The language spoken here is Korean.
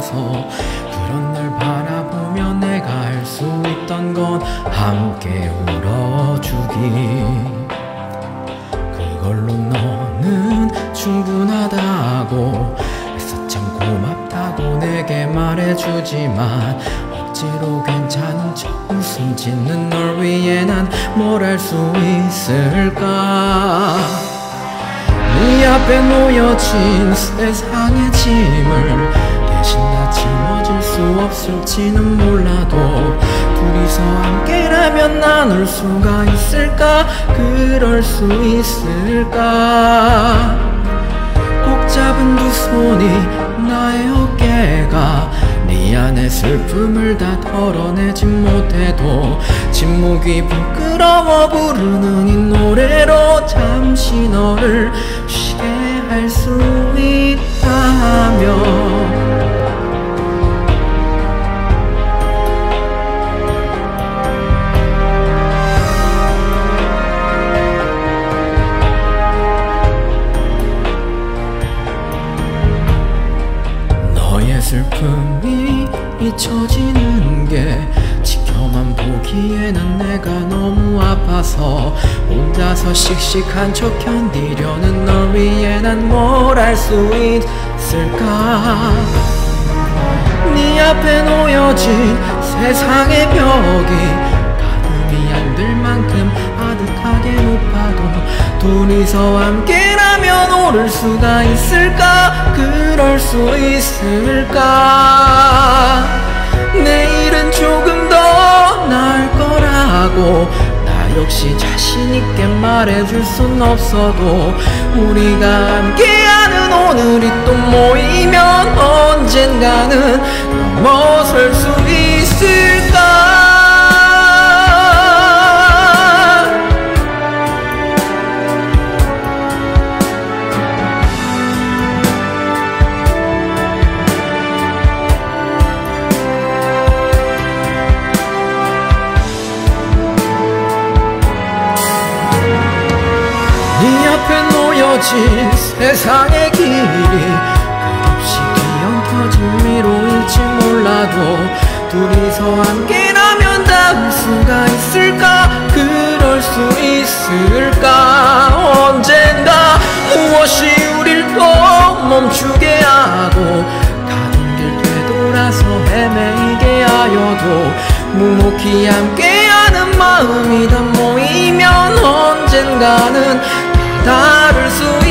아파서 그런 날 바라보며 내가 할 수 있던 건 함께 울어주기. 그걸로 너는 충분하다고 애써 참 고맙다고 내게 말해주지만 억지로 괜찮은 척 웃음 짓는 널 위해 난 뭘 할 수 있을까. 네 앞에 놓여진 세상의 짐을 대신 다 짊어질 수 없을지는 몰라도 둘이서 함께라면 나눌 수가 있을까. 그럴 수 있을까. 꼭 잡은 두 손이 나의 어깨가 네 안의 슬픔을 다 털어내진 못해도 침묵이 부끄러워 부르는 이 노래로 잠시 너를 쉬게 할 수 있다면 너의 슬픔이 잊혀지는 게 지켜만 보기에는 내가 너무 아파서 혼자서 씩씩한 척 견디려는 널 위해 난 뭘 할 수 있을까. 네 앞에 놓여진 세상의 벽이 가늠이 안 될 만큼 아득하게 높아도 둘이서 함께라면 오를 수가 있을까. 그럴 수 있을까. 내일은 조금 더 나을 거라고 나 역시 자신있게 말해줄 순 없어도 우리가 함께하는 오늘이 또 모이면 언젠가는 넘어설 수 있을까. 네 앞에 놓여진 세상의 길이 끝없이 뒤엉켜진 미로일지 몰라도 둘이서 함께라면 닿을 수가 있을까. 그럴 수 있을까. 언젠가 무엇이 우릴 또 멈추게 하고 가는 길 되돌아서 헤매이게 하여도 묵묵히 함께하는 마음이 다 모이면 언젠가는 다를 수